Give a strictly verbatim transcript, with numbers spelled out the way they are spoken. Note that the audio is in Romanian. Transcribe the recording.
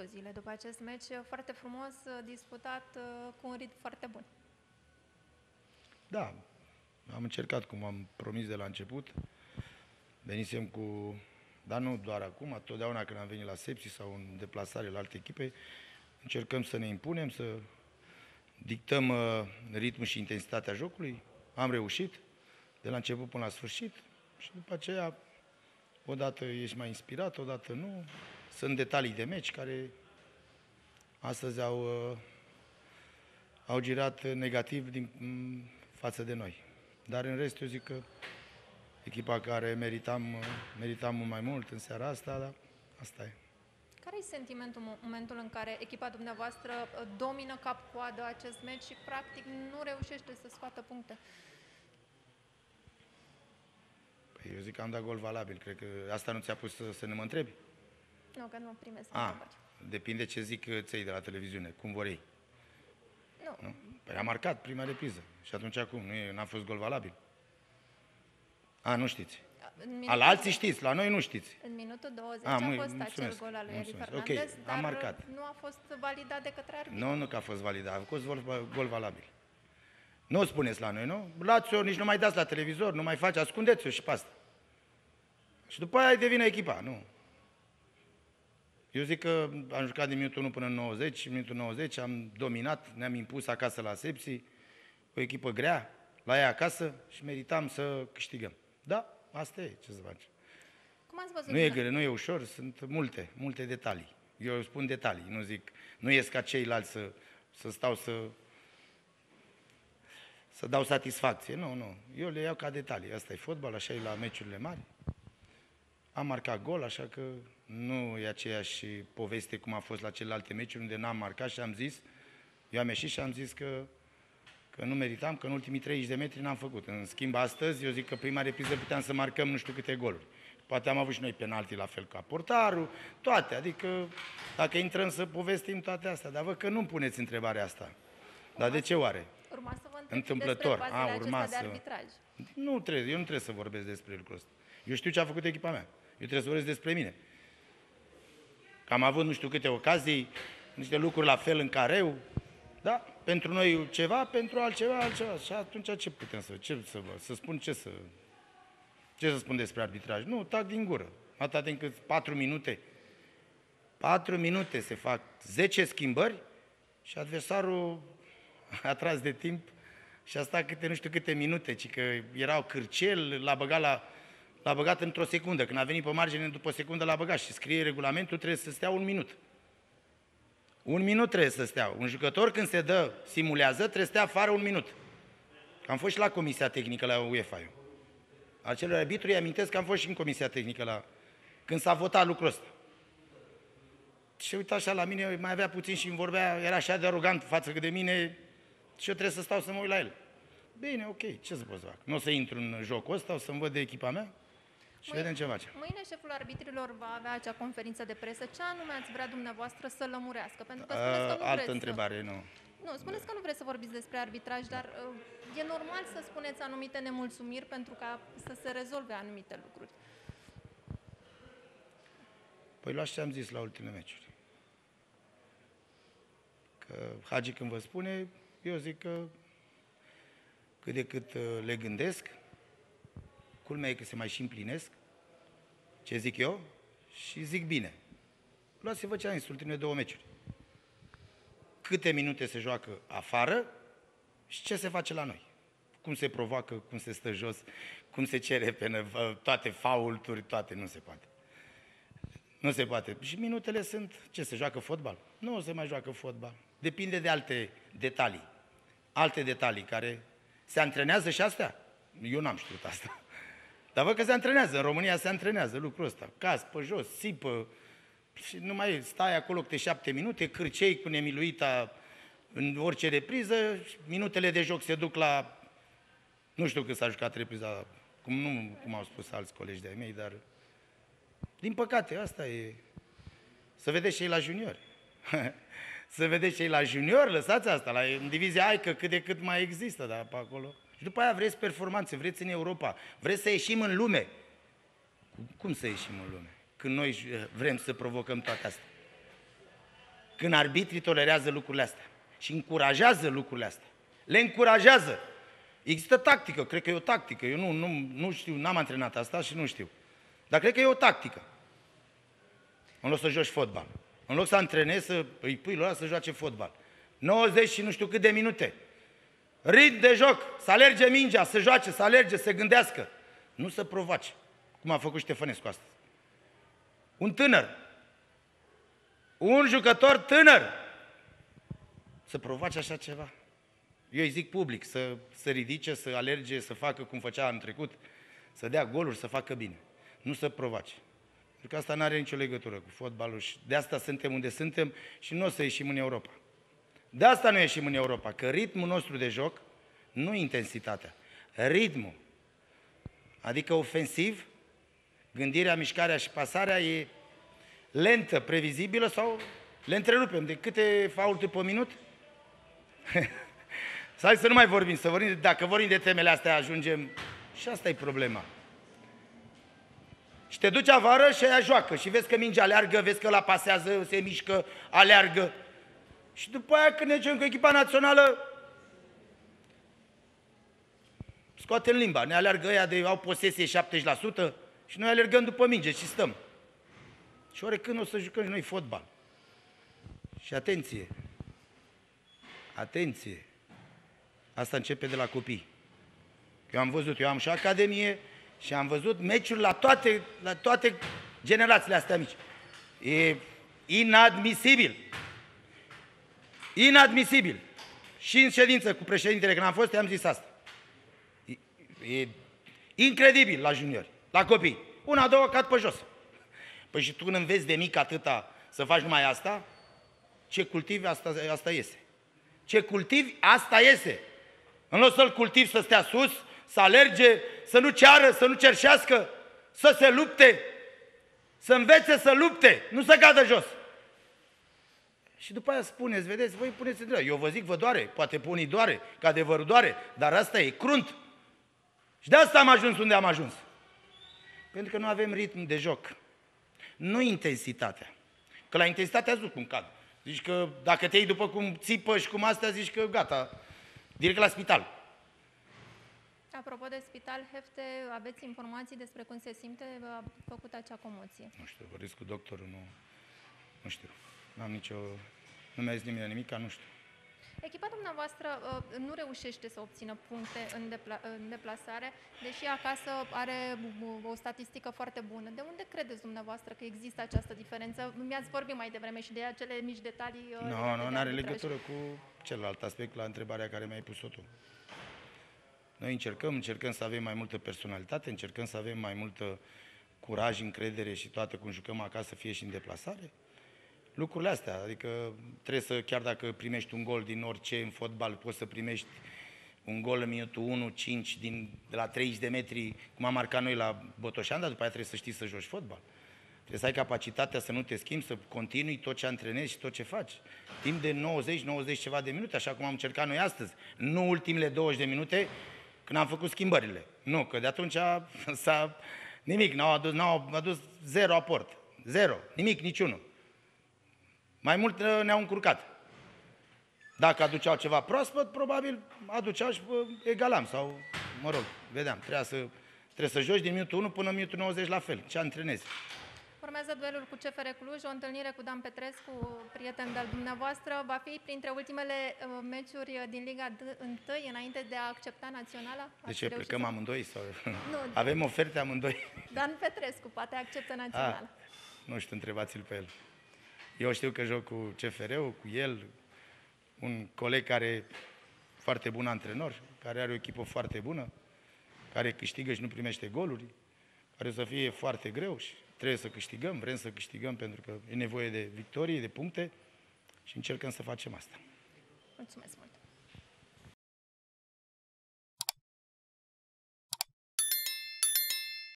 concluziile după acest meci foarte frumos disputat, cu un ritm foarte bun. Da, am încercat, cum am promis de la început. Venisem cu... Dar nu doar acum, totdeauna când am venit la Sepsi sau în deplasare la alte echipe, încercăm să ne impunem, să dictăm uh, ritmul și intensitatea jocului. Am reușit, de la început până la sfârșit, și după aceea, odată ești mai inspirat, odată nu. Sunt detalii de meci care astăzi au, uh, au girat negativ din, față de noi. Dar în rest, eu zic că echipa care meritam, meritam mult mai mult în seara asta, dar asta e. Care e sentimentul în momentul în care echipa dumneavoastră domină cap-coadă acest meci și practic nu reușește să scoată puncte? Păi eu zic că am dat gol valabil. Cred că asta nu ți-a pus să, să ne mă întrebi? Nu, că nu primesc întrebări. Depinde ce zic ței de la televiziune, cum vor ei. Nu. nu? Păi a marcat prima repriză. Și atunci acum? Nu n-a fost gol valabil? A, nu știți. Minutul... La alții știți, la noi nu știți. În minutul douăzeci a, a mui, fost mulțumesc, acel gol al lui Eli Fernandez, okay, dar am marcat. nu a fost validat de către arbitru. Nu, nu că a fost validat, a fost gol, gol valabil. Nu o spuneți la noi, nu? Luați-o, nici nu mai dați la televizor, nu mai faci, ascundeți-o și pe asta. Și după aia devine echipa, nu. Eu zic că am jucat din minutul unu până în nouăzeci, în minutul nouăzeci am dominat, ne-am impus acasă la Sepsi, o echipă grea, la ea acasă și meritam să câștigăm. Da, asta e, ce să faci. Cum ați văzut? Nu e greu, nu e ușor, sunt multe, multe detalii. Eu spun detalii, nu zic, nu ies ca ceilalți să, să stau să, să dau satisfacție. Nu, nu, eu le iau ca detalii. Asta e fotbal, așa e la meciurile mari. Am marcat gol, așa că nu e aceeași poveste cum a fost la celelalte meciuri unde n-am marcat și am zis, eu am ieșit și am zis că, că nu meritam, că în ultimii treizeci de metri n-am făcut. În schimb, astăzi, eu zic că prima repriză puteam să marcăm nu știu câte goluri. Poate am avut și noi penalti la fel ca portarul, toate, adică dacă intrăm să povestim toate astea, dar văd că nu-mi puneți întrebarea asta. Dar de ce oare? Urma să vă întreb Întâmplător. despre A, urma de să... arbitraj. Nu trebuie, eu nu trebuie să vorbesc despre lucrul ăsta. Eu știu ce a făcut echipa mea. Eu trebuie să vorbesc despre mine. Că am avut nu știu câte ocazii, niște lucruri la fel în careu, da? Pentru noi ceva, pentru altceva, altceva. Și atunci ce putem să, ce să vă, să spun ce să... Ce să spun despre arbitraj? Nu, tac din gură. Atât încât patru minute. Patru minute se fac zece schimbări și adversarul a tras de timp și a stat câte nu știu câte minute, ci că erau cârcel, l-a băgat, la, l-a băgat într-o secundă. Când a venit pe margine, după o secundă l-a băgat și scrie regulamentul, trebuie să stea un minut. Un minut trebuie să stea. Un jucător când se dă, simulează, trebuie să stea afară un minut. Am fost și la Comisia Tehnică la UEFA eu. Acelor arbitri, amintesc că am fost și în Comisia Tehnică la... când s-a votat lucrul ăsta. Și uita așa la mine, mai avea puțin și îmi vorbea, era așa de arogant față de mine și eu trebuie să stau să mă uit la el. Bine, ok, ce să pot să fac? Nu o să intru în jocul ăsta, o să-mi văd de echipa mea și mâine, vedem ce face. Mâine șeful arbitrilor va avea acea conferință de presă. Ce anume ați vrea dumneavoastră să lămurească? Pentru că spuneți că nu Altă vreți întrebare, să... nu. Nu, spuneți că nu vreți să vorbiți despre arbitraj, dar uh, e normal să spuneți anumite nemulțumiri pentru ca să se rezolve anumite lucruri. Păi luați ce am zis la ultimele meciuri. Că Hagi când vă spune, eu zic că cât de cât le gândesc, culmea e că se mai și împlinesc, ce zic eu, și zic bine. Luați-vă ce am zis ultimele două meciuri. Câte minute se joacă afară și ce se face la noi. Cum se provoacă, cum se stă jos, cum se cere pe toate faulturi, toate, nu se poate. Nu se poate. Și minutele sunt, ce, se joacă fotbal? Nu se mai joacă fotbal. Depinde de alte detalii. Alte detalii care se antrenează și astea. Eu n-am știut asta. Dar văd că se antrenează. În România se antrenează lucrul ăsta. Caz pe jos, sipă, și nu mai stai acolo câte șapte minute, cârcei cu nemiluita în orice repriză, minutele de joc se duc la... Nu știu cât s-a jucat repriza, cum, nu, cum au spus alți colegi de-ai mei, dar... Din păcate, asta e... Să vedeți și ei la juniori. Să vedeți și ei la juniori, lăsați asta, la, în divizia A, că cât de cât mai există, dar pe acolo... Și după aia vreți performanțe, vreți în Europa, vreți să ieșim în lume. Cum să ieșim în lume? Când noi vrem să provocăm toate astea. când arbitrii tolerează lucrurile astea și încurajează lucrurile astea. Le încurajează. Există tactică, cred că e o tactică. Eu nu, nu, nu știu, n-am antrenat asta și nu știu. Dar cred că e o tactică. În loc să joci fotbal. În loc să antrenezi, să îi pui lor să joace fotbal. nouăzeci și nu știu cât de minute. Ritm de joc, să alerge mingea, să joace, să alerge, să gândească. Nu să provoace, cum a făcut Ștefănescu astăzi. Un tânăr, un jucător tânăr, să provoace așa ceva. Eu îi zic public, să se ridice, să alerge, să facă cum făcea în trecut, să dea goluri, să facă bine. Nu să provoace. Pentru că asta nu are nicio legătură cu fotbalul și de asta suntem unde suntem și nu o să ieșim în Europa. De asta nu ieșim în Europa, că ritmul nostru de joc, nu intensitatea, ritmul, adică ofensiv, gândirea, mișcarea și pasarea e lentă, previzibilă sau le întrerupem. De câte faulturi pe minut? Să să nu mai vorbim, să vorbim, dacă vorbim de temele astea ajungem și asta e problema. Și te duci afară și aia joacă și vezi că mingea aleargă, vezi că la pasează, se mișcă, aleargă. Și după aia când ne ducem cu echipa națională, scoatem limba, ne aleargă ăia de au posesie șaptezeci la sută și noi alergăm după minge și stăm. Și oarecând o să jucăm și noi fotbal. Și atenție, atenție, asta începe de la copii. Eu am văzut, eu am și o academie și am văzut meciuri la toate, la toate generațiile astea mici. E inadmisibil. Inadmisibil. Și în ședință cu președintele, când am fost, i-am zis asta. E, e incredibil la juniori, la copii. Una, două, cad pe jos. Păi și tu când înveți de mic atâta să faci numai asta, ce cultivi, asta, asta iese. Ce cultivi, asta iese. În loc să-l cultivi să stea sus, să alerge, să nu ceară, să nu cerșească, să se lupte, să învețe să lupte, nu să cadă jos. Și după aia spuneți, vedeți, voi puneți întrebarea. Eu vă zic, vă doare, poate pe unii doare, că adevărul doare, dar asta e crunt. Și de asta am ajuns unde am ajuns. Pentru că nu avem ritm de joc. Nu intensitatea. Că la intensitatea zic cum cad. Zici că dacă te iei după cum țipă și cum astea, zici că gata, direct la spital. Apropo de spital, Hefte, aveți informații despre cum se simte? A făcut acea comoție. Nu știu, vorbesc cu doctorul, nu, nu știu. N-am nicio, nu mi-a zis nimeni nimic, nu știu. Echipa dumneavoastră uh, nu reușește să obțină puncte în, depla în deplasare, deși acasă are o statistică foarte bună. De unde credeți dumneavoastră că există această diferență? Mi-ați vorbit mai devreme și de acele mici detalii. Uh, nu, nu, de nu are arbitraj. legătură cu celălalt aspect la întrebarea care mi-ai pus-o tu. Noi încercăm, încercăm să avem mai multă personalitate, încercăm să avem mai multă curaj, încredere și toate cum jucăm acasă, fie și în deplasare. Lucrurile astea, adică trebuie să, chiar dacă primești un gol din orice în fotbal, poți să primești un gol în minutul unu cinci din, de la treizeci de metri, cum am marcat noi la Botoșan, dar după aia trebuie să știi să joci fotbal. Trebuie să ai capacitatea să nu te schimbi, să continui tot ce antrenezi și tot ce faci. Timp de nouăzeci nouăzeci ceva de minute, așa cum am încercat noi astăzi. Nu ultimele douăzeci de minute când am făcut schimbările. Nu, că de atunci s-a nimic, n-au adus, n-au adus zero aport. Zero, nimic, niciunul. Mai mult ne-au încurcat. Dacă aduceau ceva proaspăt, probabil aduceau și egalam sau, mă rog, vedeam, trebuia să, trebuie să joci din minutul unu până în minutul nouăzeci la fel. Ce antrenezi? Urmează duelul cu C F R Cluj, o întâlnire cu Dan Petrescu, prieten de-al dumneavoastră. Va fi printre ultimele uh, meciuri din Liga unu, înainte de a accepta naționala? De ce, plecăm să... amândoi? Sau... Nu. Avem oferte amândoi? Dan Petrescu, poate acceptă naționala. A, nu știu, întrebați-l pe el. Eu știu că joc cu C F R-ul, cu el, un coleg care e foarte bun antrenor, care are o echipă foarte bună, care câștigă și nu primește goluri, care o să fie foarte greu și trebuie să câștigăm, vrem să câștigăm pentru că e nevoie de victorii, de puncte și încercăm să facem asta. Mulțumesc mult!